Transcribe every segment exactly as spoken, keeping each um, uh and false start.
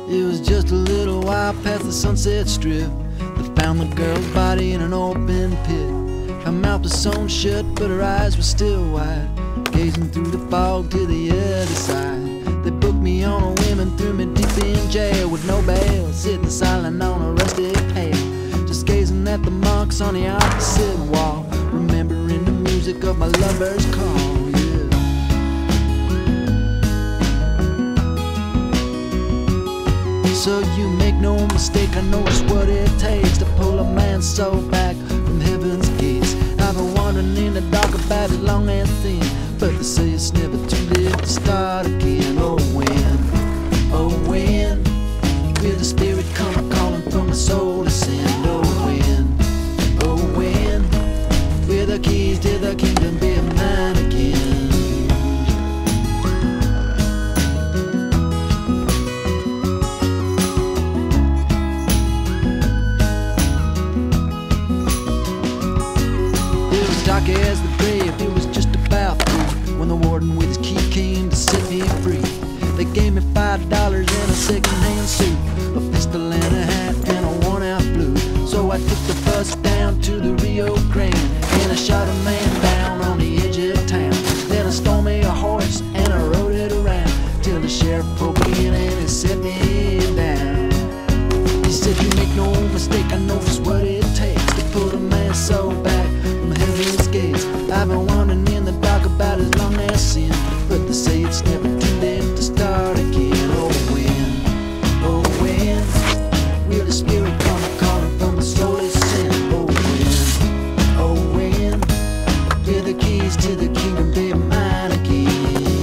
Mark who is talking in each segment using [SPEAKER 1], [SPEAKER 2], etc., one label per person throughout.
[SPEAKER 1] It was just a little while past the Sunset Strip that found the girl's body in an open pit. Her mouth was sewn shut, but her eyes were still wide, gazing through the fog to the other side. They booked me on a whim and threw me deep in jail with no bail, sitting silent on a rustic pail, just gazing at the marks on the opposite wall, remembering the music of my lover's call. So you make no mistake, I know it's what it takes to pull a man's soul back from heaven's gates. I've been wandering in the dark about it long and thin, but they say it's never too late to start again. Oh when, oh when, will the spirit come a-calling from my soul to send? Oh when, oh when, will the keys to the kingdom be mine again? Dark as the grave, it was just about three when the warden with his key came to set me free. They gave me five dollars and a second-hand suit, a pistol and a hat and a worn-out blue. So I took the bus down to the Rio Grande and I shot a man down on the edge of town. Then I stole me a horse and I rode it around till the sheriff broke in and he set me down. He said, you make no mistake, I know just what it takes to put a man's soul back from heaven's gates. I've been wandering in the dark about as long as sin, but they say it's never too late to start again. Oh when, oh when, will the spirit come a-calling from the soul is sin? Oh when, oh when, will the keys to the kingdom be mine again?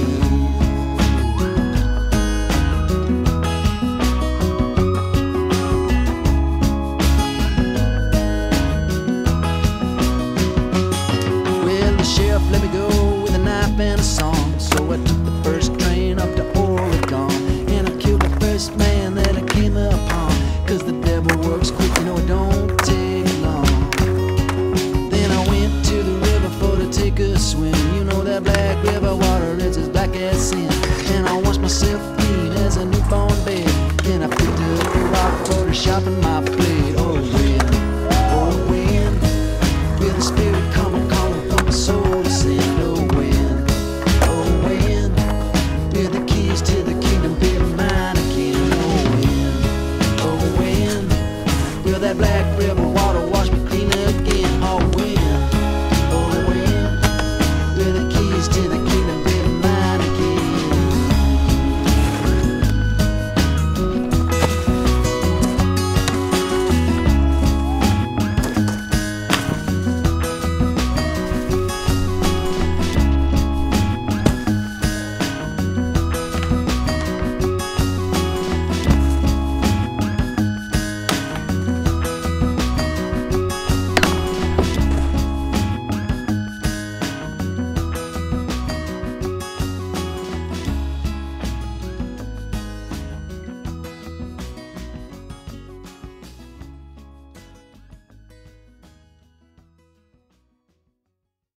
[SPEAKER 1] Let me go with a knife and a song. So I took the first train up to Oregon, and I killed the first man that I came upon, cause the devil works quick, you know it don't take long. Then I went to the river for to take a swim. You know that black river water, it's as black as sin. And I washed myself clean as a newborn babe. Then I picked up a rock for to sharpen my blade. Oh when, oh when, will the spirit come a-calling from my soul? To the